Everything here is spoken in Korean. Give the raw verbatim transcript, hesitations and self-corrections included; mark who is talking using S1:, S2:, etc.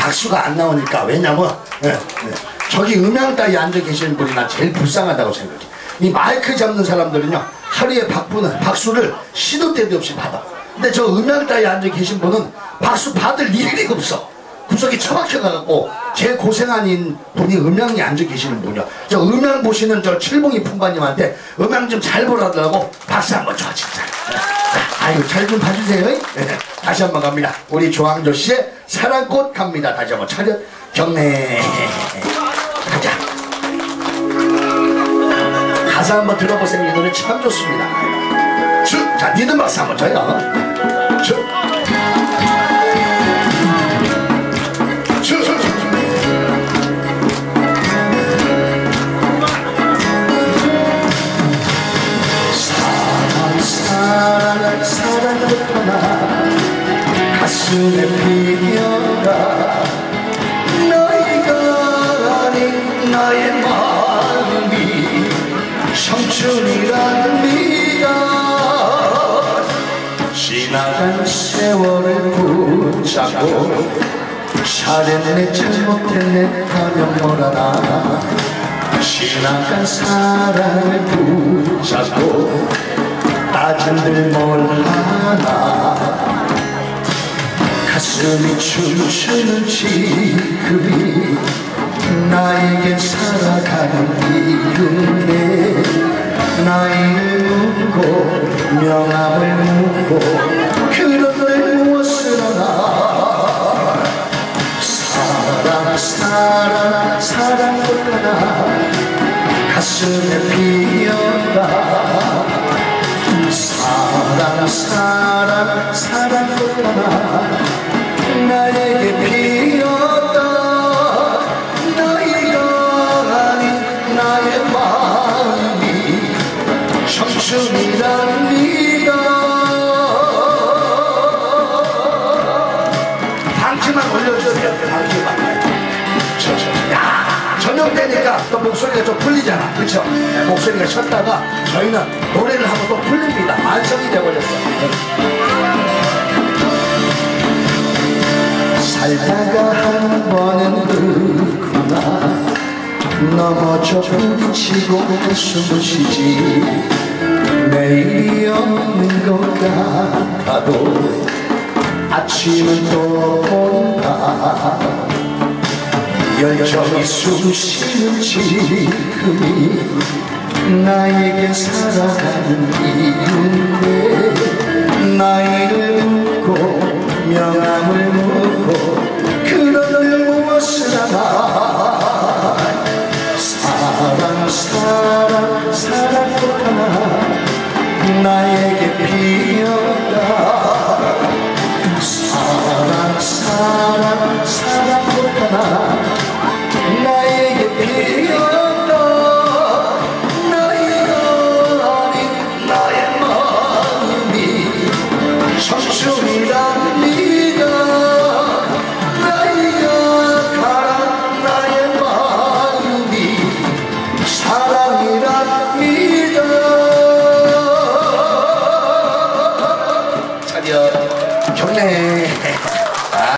S1: 박수가 안 나오니까. 왜냐면 예, 예. 저기 음향 따위 앉아 계시는 분이 난 제일 불쌍하다고 생각해. 이 마이크 잡는 사람들은요 하루에 박수는, 박수를 시도 때도 없이 받아. 근데 저 음향 따위 앉아 계신 분은 박수 받을 일이 없어. 구석이 처박혀가지고 제일 고생하는 분이 음향이 앉아 계시는 분이요. 저 음향 보시는 저 칠봉이 품바님한테 음향 좀 잘 보라더라고 박수 한번 줘 진짜. 아이고 잘 좀 봐주세요. 네. 다시 한번 갑니다. 우리 조항조 씨의 사랑꽃 갑니다. 다시 한번 차렷 경례. 가자. 가사 한번 들어보세요. 이 노래 참 좋습니다. 주, 자 니들 박수 한번 줘요. 주. 주, 주, 주. 사랑 사랑 사랑꽃 하나 가슴에 피어라. 너희가 아닌 나의 마음이 청춘이랍니다. 지나간 세월을 붙잡고 잘했네 잘못했네 하면 뭐라나. 지나간 사랑을 붙잡고 따진들 뭘 하나. 가슴이 춤추는 지금이 나에게 살아가는 이유네. 나이를 묻고 명함을 묻고 그런데 무엇을 하나. 사랑 사랑 사랑꽃 하나 가슴에 피었다. 사랑 사랑 사랑꽃 하나 나에게 피었다. 너희가 아닌 나의 마음이 청춘이랍니다. 방치만 올려줘야 돼. 방치만. 야, 저녁 되니까 또 목소리가 좀 풀리잖아. 그렇죠? 네, 목소리가 쉬었다가 저희는 노래를 하면 또 풀립니다. 완성이 돼버렸어요. 살다가 한 번은 그구나. 넘어져 부딪히고 숨을 쉬지. 내일이 없는 것 같아도 아침은 또 온다. 열정이 숨쉬는 지금이 나에게 살아가는 이유인데. 나이를 묻고 명함을 묻고